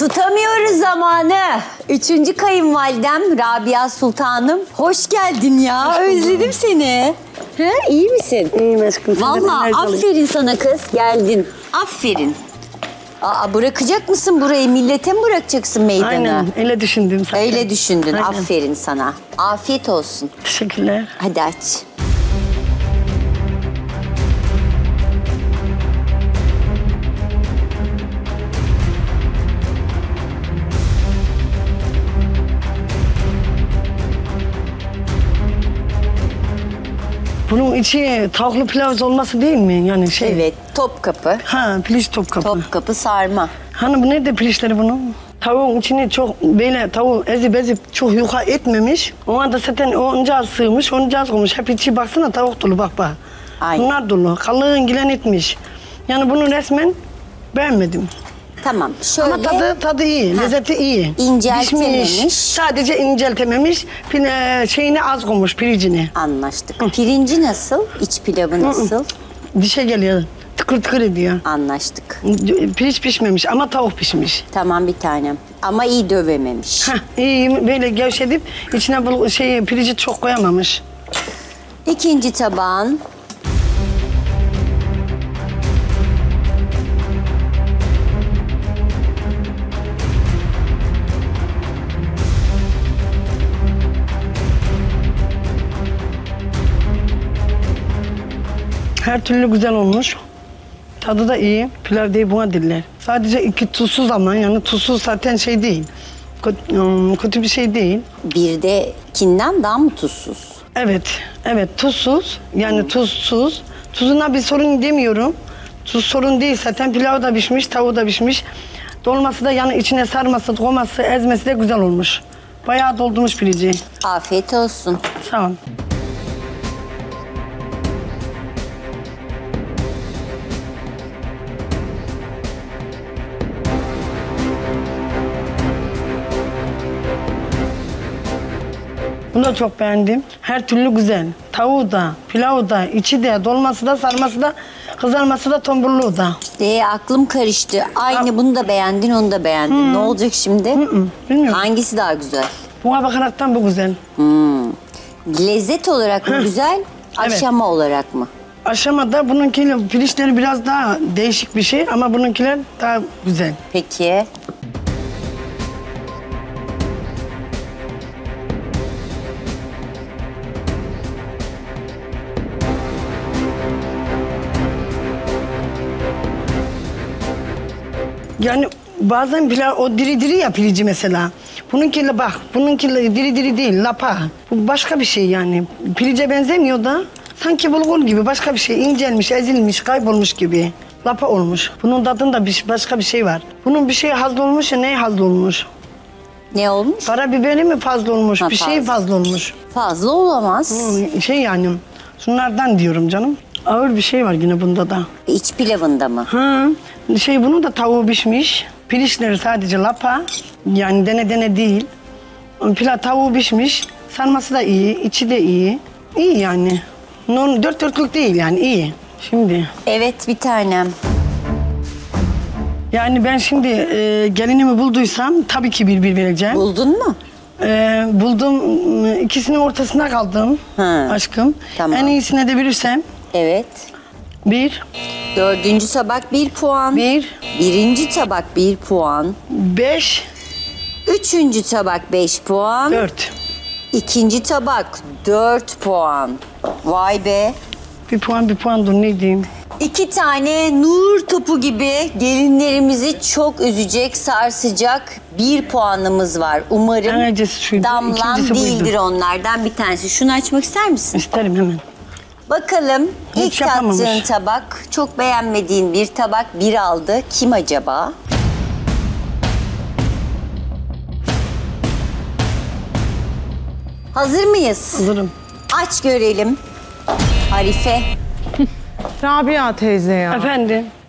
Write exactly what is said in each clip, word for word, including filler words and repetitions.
Tutamıyoruz zamanı. Üçüncü kayınvalidem Rabia Sultanım. Hoş geldin ya. Özledim seni. He, iyi misin? İyiyim aşkım. Vallahi aferin sana kız. Geldin. Aferin. Aa, bırakacak mısın burayı? Millete mi bırakacaksın meydanı? Aynen. Öyle düşündüm zaten. Öyle düşündün. Aynen. Aferin sana. Afiyet olsun. Teşekkürler. Hadi aç. Bunun içi tavuklu pilav olması değil mi? Yani şey. Evet. Topkapı. Ha, piliç Topkapı. Topkapı sarma. Hani bu nerede piliçleri bunun? Tavuğun içini çok böyle tavuğu ezip ezip çok yuka etmemiş. Ona da zaten onca az sığmış, onca az koymuş. Hep içi baksana tavuk dolu bak bak. Aynen. Bunlar dolu. Kalın gilen etmiş. Yani bunu resmen beğenmedim. Tamam. Şöyle. Ama tadı, tadı iyi, Ha. lezzeti iyi. İnceltememiş. Pişmiş, sadece inceltememiş. Pine, şeyini az koymuş, pirincini. Anlaştık. Pirinci nasıl? İç pilavı nasıl? Dişe geliyor, tıkır tıkır ediyor. Anlaştık. Pirinç pişmemiş ama tavuk pişmiş. Tamam bir tanem. Ama iyi dövememiş. Heh, iyi böyle gevşedip içine bu şey pirinci çok koyamamış. İkinci tabağın. Her türlü güzel olmuş. Tadı da iyi. Pilav değil buna diller. Sadece iki tuzsuz ama yani tuzsuz zaten şey değil. Kötü, kötü bir şey değil. Bir de kinden daha mı tuzsuz? Evet, evet tuzsuz. Yani hmm. tuzsuz. Tuzuna bir sorun demiyorum. Tuz sorun değil zaten. Pilav da pişmiş, tavuğu da pişmiş. Dolması da yani içine sarması, koması, ezmesi de güzel olmuş. Bayağı doldurmuş pirinci. Afiyet olsun. Sağ ol. Bunu da çok beğendim. Her türlü güzel. Tavuğu da, pilavı da, içi de, dolması da, sarması da, kızarması da, tombulluğu da. Ee, aklım karıştı. Aynı Aa. bunu da beğendin, onu da beğendin. Hmm. Ne olacak şimdi? Hmm. Bilmiyorum. Hangisi daha güzel? Buna bakaraktan bu güzel. Hmm. Lezzet olarak mı güzel, aşama evet. olarak mı? Aşamada bununkiler, pirinçleri biraz daha değişik bir şey ama bununkiler daha güzel. Peki. Yani bazen pilav o diri diri ya pirinci mesela. Bununkiyle bak, bununkiyle diri diri değil, lapa. Bu başka bir şey yani. Pirince benzemiyor da sanki bulgur gibi başka bir şey. İncelmiş, ezilmiş, kaybolmuş gibi. Lapa olmuş. Bunun tadında bir, başka bir şey var. Bunun bir şey fazla olmuş ya, ne fazla olmuş? Ne olmuş? Karabiberi mi fazla olmuş, ha, bir fazla. şey fazla olmuş. Fazla olamaz. Hmm, şey yani, şunlardan diyorum canım. Ağır bir şey var yine bunda da. İç pilavında mı? Hı. Şey bunun da tavuğu pişmiş. Pirinçleri sadece lapa. Yani dene dene değil. Pilav tavuğu pişmiş. Sarması da iyi, içi de iyi. İyi yani. Non, dört dörtlük değil yani iyi. Şimdi. Evet bir tanem. Yani ben şimdi e, gelinimi bulduysam tabii ki bir bir vereceğim. Buldun mu? E, buldum. İkisinin ortasında kaldım ha. aşkım. Tamam. En iyisine de verirsem. Evet. Bir. Dördüncü tabak bir puan. Bir. Birinci tabak bir puan. Beş. Üçüncü tabak beş puan. Dört. İkinci tabak dört puan. Vay be. Bir puan bir puan dur ne diyeyim. İki tane nur topu gibi gelinlerimizi çok üzecek, sarsacak bir puanımız var. Umarım şuydu, damlan değildir buydu. Onlardan bir tanesi. Şunu açmak ister misin? İsterim hemen. Bakalım hiç ilk tattığın tabak, çok beğenmediğin bir tabak bir aldı. Kim acaba? Hazır mıyız? Hazırım. Aç görelim. Arife. Rabia teyze ya. Efendim?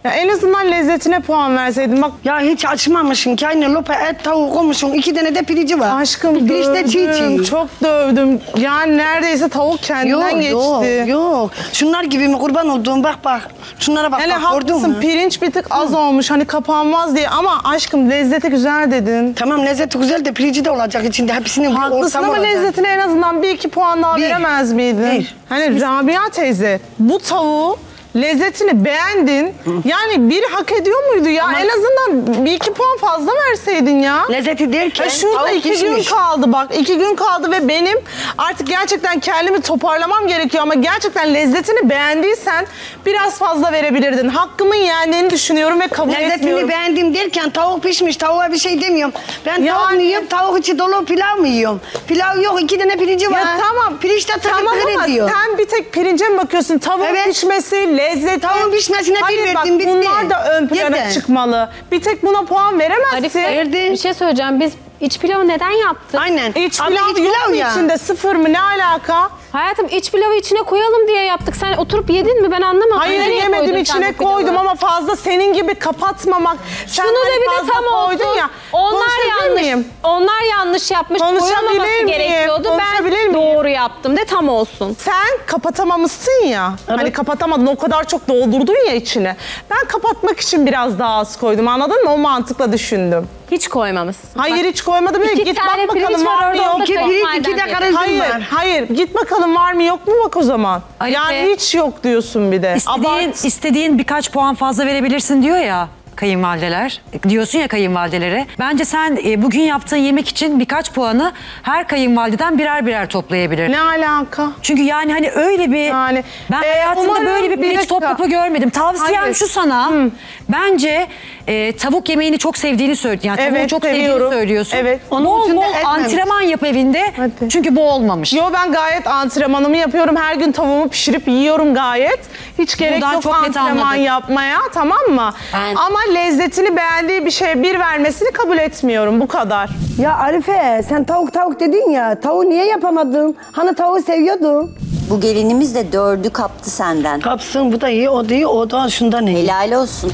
Ya en azından lezzetine puan verseydin. Bak Ya hiç açmamışsın ki aynı lopa et tavuk koymuşsun. İki tane de pirici var. aşkım Pirinç de çiğ dövdüm, çiğ. çok dövdüm. Yani neredeyse tavuk kendinden Yok geçti. yok yok. Şunlar gibi mi kurban olduğum bak bak. Şunlara bak Yani bak gördün haklısın, mü? pirinç bir tık az olmuş hani kapanmaz diye ama aşkım lezzeti güzel dedin. Tamam lezzeti güzel de pirinci de olacak içinde. Hepsinin bir Haklısın ortamı ama olacak. lezzetine en azından bir iki puan daha Bir. veremez miydin? Bir. Hani Rabia teyze bu tavuğu lezzetini beğendin. Yani bir hak ediyor muydu ya? Ama- En azından bir iki puan fazla verseydin ya. Lezzeti derken Ya şurada tavuk iki pişmiş. gün kaldı bak. iki gün kaldı ve benim artık gerçekten kendimi toparlamam gerekiyor ama gerçekten lezzetini beğendiysen biraz fazla verebilirdin. Hakkımın yendiğini düşünüyorum ve kabul Lezzetini etmiyorum. beğendim derken tavuk pişmiş, tavuğa bir şey demiyorum. Ben tavuk Yani- mu yiyorum, tavuk içi dolu pilav mı yiyorum? Pilav yok, iki tane pirinci var. Ya tamam. Pirinç de tıkır Tamam tıkır ama ediyor. sen bir tek pirince mi bakıyorsun? Tavuğun Evet. pişmesi, lezzeti. Tavuğun pişmesine bir Hayır, verdim, bak, bitti. bunlar da ön plana Yeter. çıkmalı. Bir tek buna puan veremezsin. Arife, Verdi. bir şey söyleyeceğim. Biz iç pilavı neden yaptık? Aynen. İç Abla, pilav iç yok pilav mu ya. içinde? Sıfır mı? Ne alaka? Hayatım iç pilavı içine koyalım diye yaptık. Sen oturup yedin mi? Ben anlamadım. Hayır Nereye yemedim, koydun sen içine bu pilavı? koydum ama fazla senin gibi kapatmamak. Sen Şunu hani da bir de fazla tam koydun olsun. ya. Onlar Konuşabilir yanlış. miyim? Onlar yanlış yapmış. Konuşabilir Koyamaması miyim? gerekiyordu. Konuşabilir Ben miyim? doğru yaptım de tam olsun. Sen kapatamamışsın ya. Hani kapatamadın, o kadar çok doldurdun ya içine. Ben kapatmak için biraz daha az koydum, anladın mı? O mantıkla düşündüm. Hiç koymamışsın. Hayır hiç koymadım. İki Git tane bak pirinç bakalım var var mı orada, yok onu da mu? İki, kayınvaliden iki de dedi. karışım Hayır, var. hayır. Git bakalım var mı yok mu bak o zaman. Arife, Yani hiç yok diyorsun bir de. İstediğin, Abart. istediğin birkaç puan fazla verebilirsin diyor ya kayınvalideler. Diyorsun ya kayınvalidelere. Bence sen e, bugün yaptığın yemek için birkaç puanı her kayınvalideden birer birer toplayabilir. Ne alaka? Çünkü yani hani öyle bir Yani, ben e, hayatımda umarım böyle bir bir pirinç dakika. toplapı görmedim. Tavsiyem Hayır. şu sana. Bence e, tavuk yemeğini çok sevdiğini söylüyorsun. Yani tavuğu Evet, çok seviyorum. sevdiğini söylüyorsun. Evet. Onun Bol için de bol etmemiş. antrenman yap evinde. Hadi. Çünkü bu olmamış. Yo ben gayet antrenmanımı yapıyorum. Her gün tavuğumu pişirip yiyorum gayet. Hiç gerek Buradan yok çok net antrenman anladık. yapmaya, tamam mı? Ben- Ama lezzetini beğendiği bir şeye bir vermesini kabul etmiyorum. Bu kadar. Ya Arife sen tavuk tavuk dedin ya. Tavuğu niye yapamadın? Hani tavuğu seviyordun. Bu gelinimiz de dördü kaptı senden. Kapsın bu da iyi, o da iyi, o da şundan iyi. Helal olsun.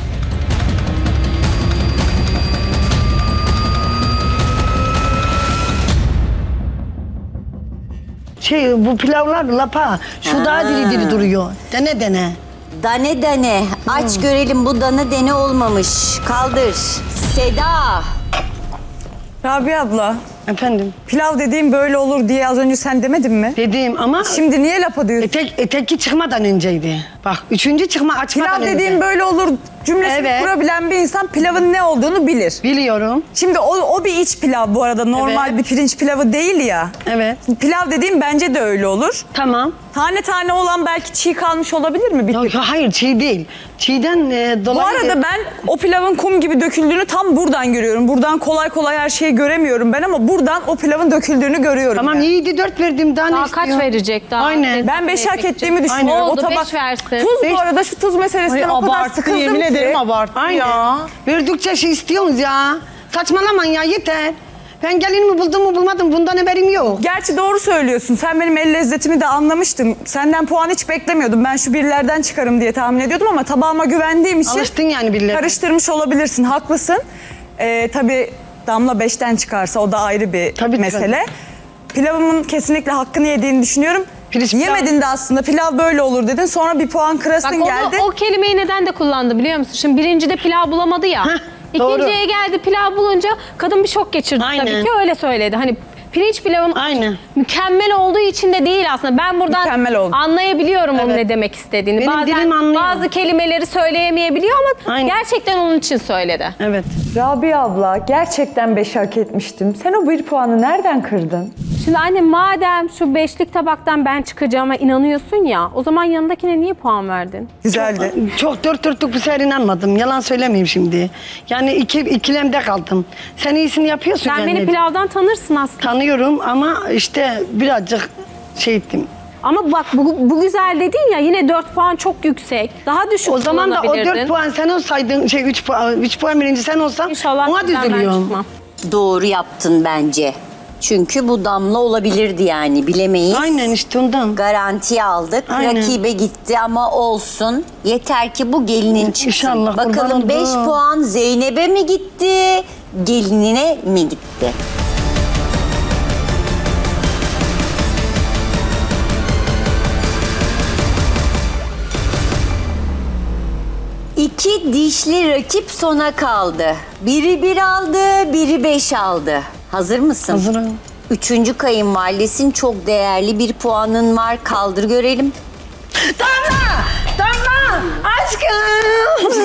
Şey bu pilavlar lapa. Şu daha diri diri duruyor. Dene dene. Dane dane. Aç görelim bu dane dene olmamış. Kaldır. Seda. Rabia abla, Efendim pilav dediğim böyle olur diye az önce sen demedin mi? dediğim ama Şimdi niye lapa diyorsun? etek, eteki çıkmadan önceydi. Bak üçüncü çıkma açmadan Pilav önce. dediğim böyle olur cümlesini Evet. kurabilen bir insan pilavın ne olduğunu bilir. Biliyorum. Şimdi o, o bir iç pilav bu arada, normal Evet. bir pirinç pilavı değil ya. Evet. Pilav dediğim bence de öyle olur. Tamam. Tane tane olan belki çiğ kalmış olabilir mi? Bir Yok, hayır çiğ değil. Çiğden e, Bu dolayı... arada ben o pilavın kum gibi döküldüğünü tam buradan görüyorum. Buradan kolay kolay her şeyi göremiyorum ben ama buradan o pilavın döküldüğünü görüyorum. Tamam yani. iyiydi dört verdim daha ne Daha kaç istiyorsun? verecek daha? Aynen. Ben beş hak ettiğimi Aynen. düşünüyorum. Oldu, o tabak. beş versin. Tuz Beş- bu arada, şu tuz meselesinden Ay, o kadar abarttı, sıkıldım yemin ki. ederim abarttı Aynen. ya. Verdikçe şey istiyorsunuz ya. Saçmalamayın ya yeter. Ben gelinimi buldum mu bulmadım bundan haberim yok. Gerçi doğru söylüyorsun. Sen benim el lezzetimi de anlamıştın. Senden puan hiç beklemiyordum. Ben şu birlerden çıkarım diye tahmin ediyordum ama tabağıma güvendiğim için Alıştın yani birileri. karıştırmış olabilirsin. Haklısın. Ee, tabii Damla beşten çıkarsa o da ayrı bir Tabii, mesele. Pilavımın kesinlikle hakkını yediğini düşünüyorum. Pirinç pilav- Yemedin de aslında pilav böyle olur dedin. Sonra bir puan kırasın Bak geldi. onu, o kelimeyi neden de kullandı biliyor musun? Şimdi birincide pilav bulamadı ya. Heh, doğru. İkinciye geldi pilav bulunca kadın bir şok geçirdi Aynen. tabii ki öyle söyledi. Hani pirinç pilavın Aynen. mükemmel olduğu için de değil aslında. Ben buradan Mükemmel oldu. anlayabiliyorum onun Evet. ne demek istediğini. Benim dilim Bazen anlıyor. bazı kelimeleri söyleyemeyebiliyor ama Aynen. gerçekten onun için söyledi. Evet. Rabia abla gerçekten beş hak etmiştim. Sen o bir puanı nereden kırdın? Şimdi anne madem şu beşlik tabaktan ben çıkacağıma inanıyorsun ya, o zaman yanındakine niye puan verdin? Güzeldi. Çok dört dörtlük bu sefer inanmadım. Yalan söylemeyeyim şimdi. Yani iki, ikilemde kaldım. Sen iyisini yapıyorsun Sen yani. beni pilavdan tanırsın aslında. Tanıyorum ama işte birazcık şey ettim. Ama bak bu, bu güzel dedin ya, yine dört puan çok yüksek. Daha düşük O zaman da o kullanabilirdin. dört puan sen olsaydın, şey üç puan, üç puan birinci sen olsan İnşallah ona sizden ben düzülüyorum. çıkmam. Doğru yaptın bence. Çünkü bu Damla olabilirdi yani bilemeyiz. Aynen işte ondan. Garantiye aldık. Aynen. Rakibe gitti ama olsun. Yeter ki bu gelinin çıksın. İnşallah, Bakalım kurban beş olduğum. puan Zeynep'e mi gitti, gelinine mi gitti? İki dişli rakip sona kaldı. Biri bir aldı, biri beş aldı. Hazır mısın? Hazırım. Üçüncü kayınvalidesin, çok değerli bir puanın var. Kaldır görelim. Damla! Damla! Aşkım!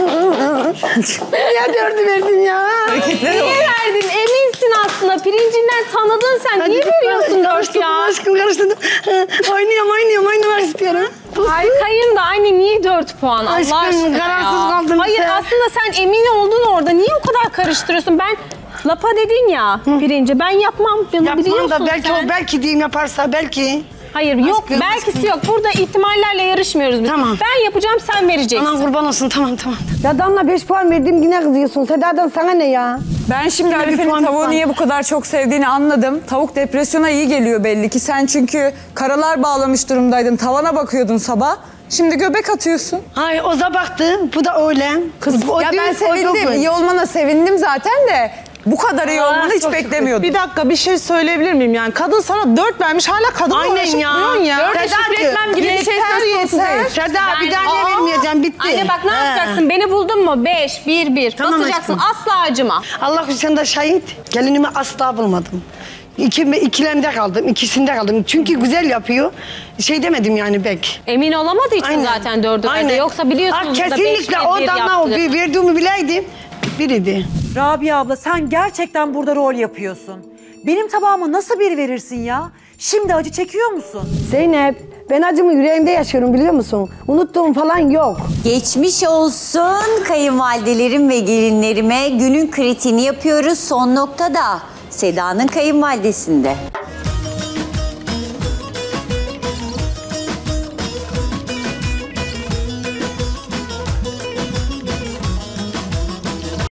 Niye dördü verdin ya? Niye verdin? Eminsin aslında. Pirincinden tanıdın sen. Niye veriyorsun dört Karıştırdım ya? aşkım, karıştırdım. Oynuyorum, oynuyorum, oynamak istiyorum. Harikayım da anne niye dört puan Allah Aşkım, aşkına kararsız ya? kaldım Hayır sen. aslında sen emin oldun orada. Niye o kadar karıştırıyorsun? Ben lapa dedin ya pirince. Ben yapmam. Bunu Yapmam biliyorsun da belki sen. o belki diyeyim yaparsa belki. Hayır yok Aşkım, belkisi yok. Burada ihtimallerle yarışmıyoruz biz. Tamam. Ben yapacağım sen vereceksin. Aman kurban olsun, tamam tamam. Ya Damla beş puan verdim yine kızıyorsun. Seda'dan sana ne ya? Ben şimdi puan, Arife'nin bir tavuğu puan. niye bu kadar çok sevdiğini anladım. Tavuk depresyona iyi geliyor belli ki. Sen çünkü karalar bağlamış durumdaydın. Tavana bakıyordun sabah. Şimdi göbek atıyorsun. Hayır, Oza baktı, bu da öyle. Kız, o ya değil, ben o sevindim. dokuz. İyi olmana sevindim zaten de. Bu kadar iyi olmanı hiç beklemiyordum. Bir dakika bir şey söyleyebilir miyim yani? Kadın sana dört vermiş hala kadınla Aynen uğraşıp ya. duruyorsun ya. Dört şükretmem gibi bir şey Yeter, söz konusu yeter. değil. Seda bir Ben- daha ne Aa! vermeyeceğim, bitti. Anne bak ne He. yapacaksın? Beni buldun mu? Beş, bir, bir. Tamam Basacaksın. aşkım. Asla acıma. Allah sen de şahit, gelinimi asla bulmadım. İki, ikilemde kaldım, ikisinde kaldım. Çünkü güzel yapıyor. Şey demedim yani bek. Emin olamadığı için zaten dördü verdi. Yoksa biliyorsunuz Ha, da beş, kesinlikle bir, o bir damla o yaptı. bir verdiğimi bileydim. Biriydi. Rabia abla sen gerçekten burada rol yapıyorsun. Benim tabağıma nasıl bir verirsin ya? Şimdi acı çekiyor musun? Zeynep ben acımı yüreğimde yaşıyorum biliyor musun? Unuttuğum falan yok. Geçmiş olsun kayınvalidelerim ve gelinlerime. Günün kritiğini yapıyoruz. Son noktada Seda'nın kayınvalidesinde.